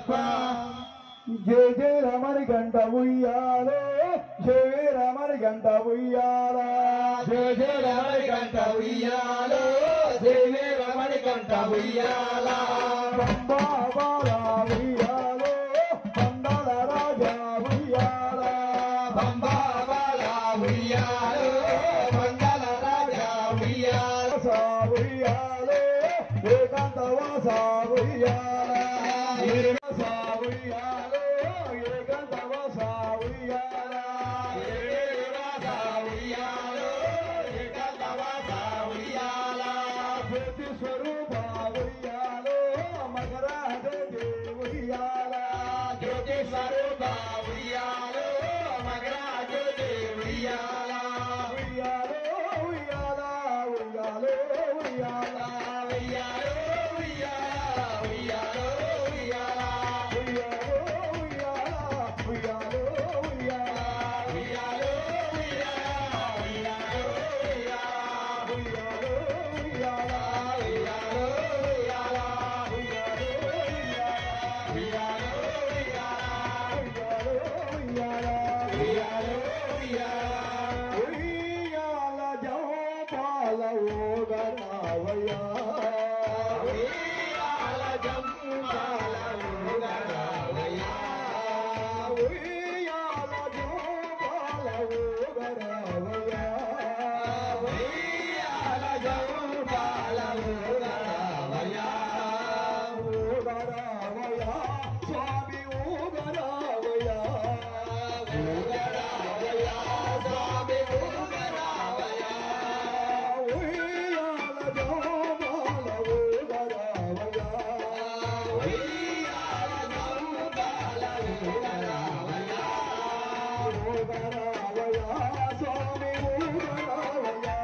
జయ జయ రమణి గంట ఉయ్యాలో జయ రమణి గంట ఉయ్యాల జయ జయ రమణి గంట ఉయ్యాలో జయ రమణి గంట ఉయ్యాల పంబా బాల ఉయ్యాలో పందాల రాజా ఉయ్యాల పంబా బాల ఉయ్యాలో పందాల రాజా ఉయ్యాల ఉయ్యాలో ఏకాంత వాస ఉయ్యాల ఉయ్యాలో ఏకాంత వాస ఉయ్యాల ఉయ్యాలో ఏకాంత వాస ఉయ్యాల జ్యోతి స్వరూప ఉయ్యాలో మకరాజ ఉయ్యాల జ్యోతి స్వరూప ఉయ్యాలో మగరాజ ఉయ్యాల ఉయ్యాలో ఉయ్యాల ఉయ్యాలో ఉయ్యాల ఉయ్యాలో ఉయ్యాల ఉయ్యాలో ఉయ్యాల ఉయ్యాలో ఉయ్యాల ఉయ్యాలో ఉయ్యాల ఉయ్యాలో ఉయ్యాలో ఉయ్యాల ఉయ్యాల జంపాల ఓగరావయ్యా ఉయ్యాల జంపాల ఓగరావయ్యా ఓగరావయ్యా స్వామి ఓగరావయ్యా ఉయ్యాల జంపాల ఓగరావయ్యా ఓగరావయ్యా స్వామి ఓగరావయ్యా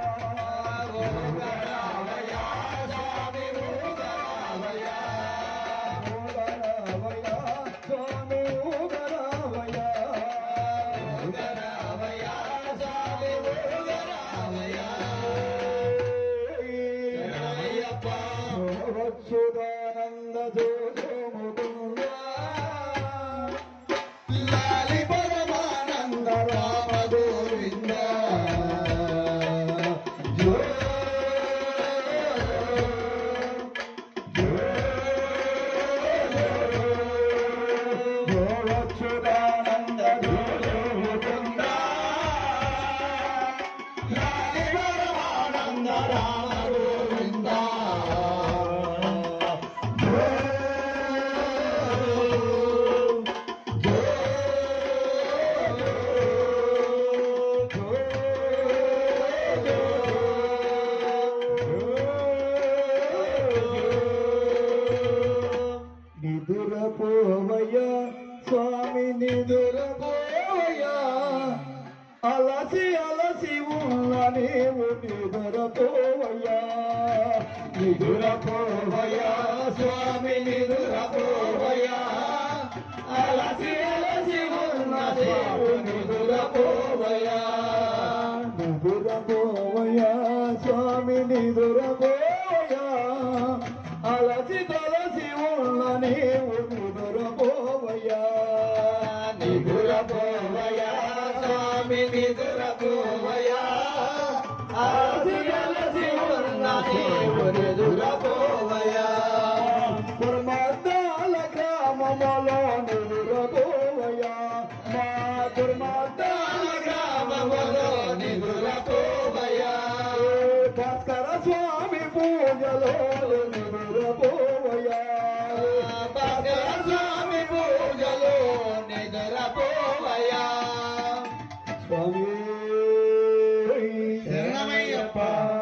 ఓగరావయ్యా స్వామి ఓగరావయ్యా వచ్చుదానంద జోజో ముకుంద లాలి పరమానంద రామ గోవింద జో వచ్చుదానంద జోజో ముకుంద లాలి పరమానంద రామ గోవింద నిదురపోవయ్యా స్వామి నిదురపోవయ్యా అలసి అలసి ఉన్న నీవు నిదురపోవయ్యా నిదురపోవయ్యా స్వామి నిదురపోవయ్యా అలసి అలసి ఉన్న నీవు నిదురపోవయ్యా నిదురపోవయ్యా స్వామి నిదురపోవయ్యా అలసి తలసి ఉన్న నీవు నిదురపోవయ్యా నిదురపోవయ్యా స్వామి నిదురపోవయ్యా అలసి అలసి ఉన్న నీవు నిదురపోవయ్యా దుర్మార్గాల గ్రామములో నిదురపోవయ్యా మా దుర్మార్గాల గ్రామములో నిదురపోవయ్యా భాస్కర స్వామి పూజలో నిదురపోవయ్యా భాస్కర స్వామి పూజలో నిదురపోవయ్యా స్వామి శరణమయ్యప్ప